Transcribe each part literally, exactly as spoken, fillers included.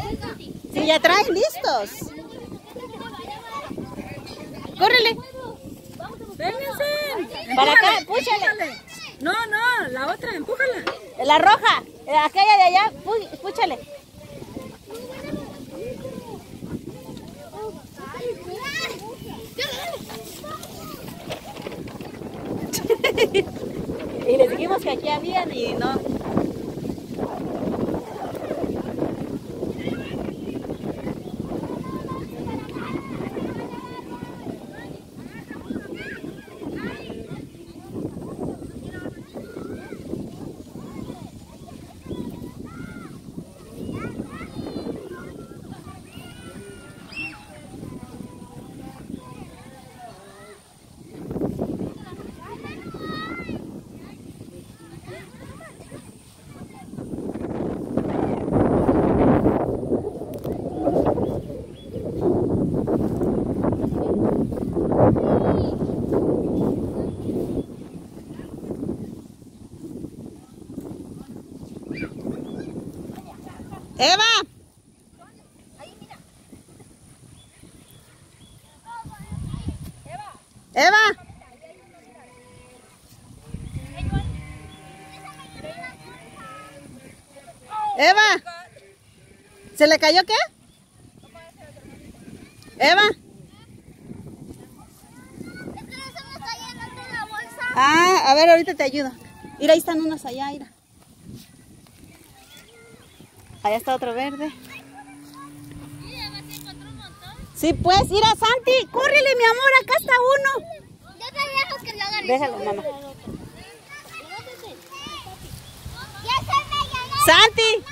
Sí, ya traen listos. Córrele. Vénganse. Para acá, púchale. No, no, la otra, empújala. La roja, aquella de allá, púchale. Y les dijimos que aquí habían y no. Eva. Eva. Eva. ¿Se le cayó qué? Eva. Ah, a ver, ahorita te ayudo. Mira, ahí están unos allá, mira. Allá está otro verde. Sí, pues, mira, Santi, córrele, mi amor, acá está uno. Ya te dejas que lo hagan. Déjalo, mamá. Ya se me llenó. Santi.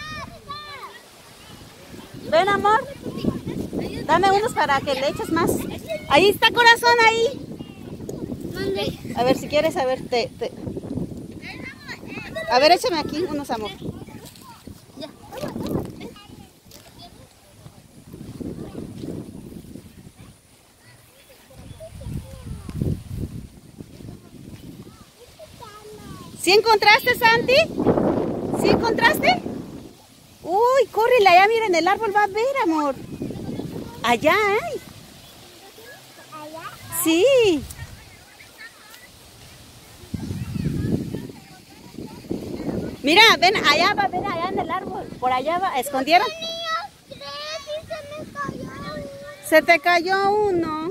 Ven, amor. Dame unos para que le eches más. Ahí está, corazón, ahí. A ver, si quieres, a ver, te, te... A ver, échame aquí unos, amor. ¿Sí encontraste, Santi? ¿Sí encontraste? Uy, córrele allá, miren, el árbol va a ver, amor. Allá hay. Sí. Mira, ven, allá va, ven allá en el árbol. Por allá va, ¿escondieron? Se me cayó. Se te cayó uno.